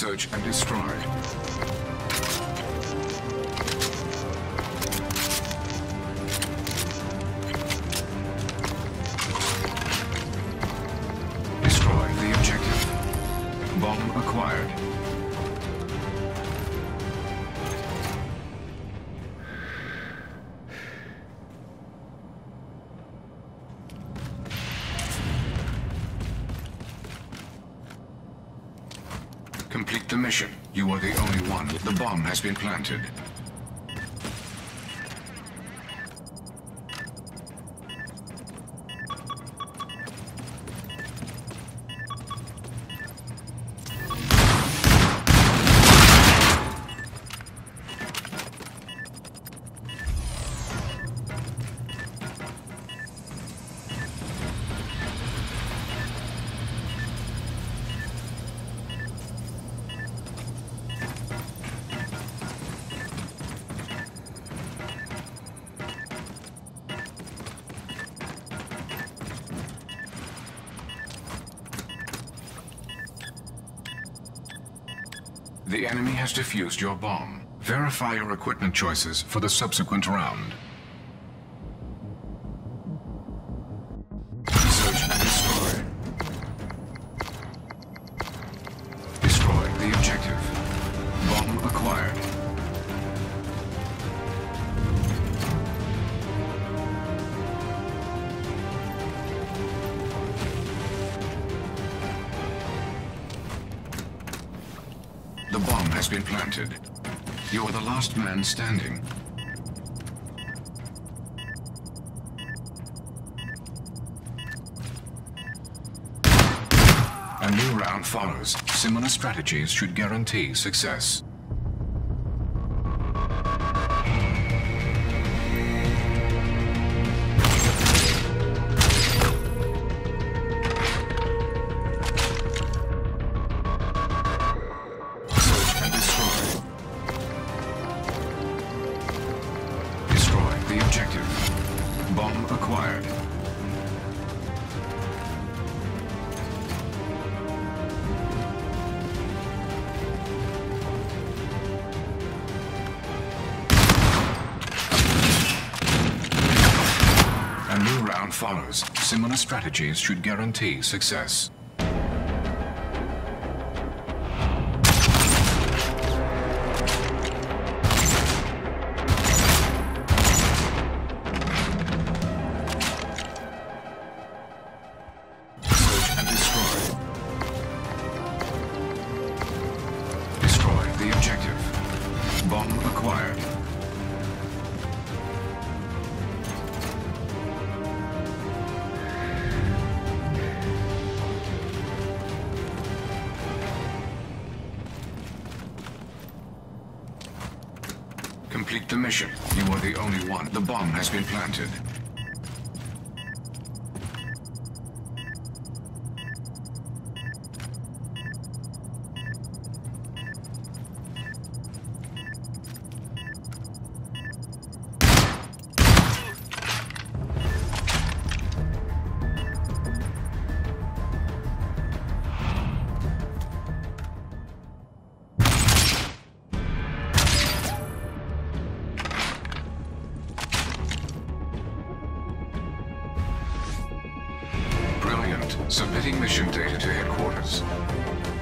Search and destroy. Destroy the objective. Bomb acquired. Complete the mission. You are the only one. The bomb has been planted. The enemy has defused your bomb. Verify your equipment choices for the subsequent round. Search and destroy. Destroy the objective. Bomb acquired. The bomb has been planted. You are the last man standing. A new round follows. Similar strategies should guarantee success. Bomb acquired. A new round follows. Similar strategies should guarantee success. The objective. Bomb acquired. Complete the mission. You are the only one. The bomb has been planted. Submitting mission data to headquarters.